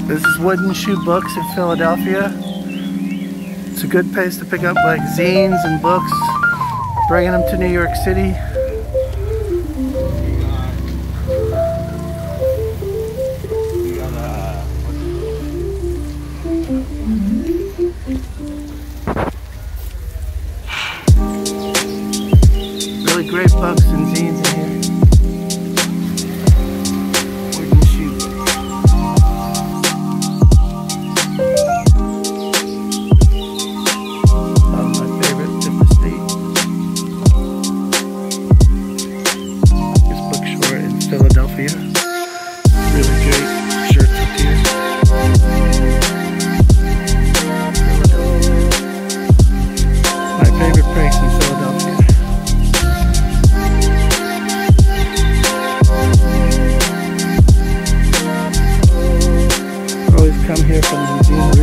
This is Wooden Shoe Books in Philadelphia. It's a good place to pick up like zines and books, bringing them to New York City. Really great books and zines in here. Wooden Shoe Books. My favorite, Fifth Estate. This bookstore in Philadelphia. Really great shirts up here. My favorite place in Philadelphia. Always come here from the museum.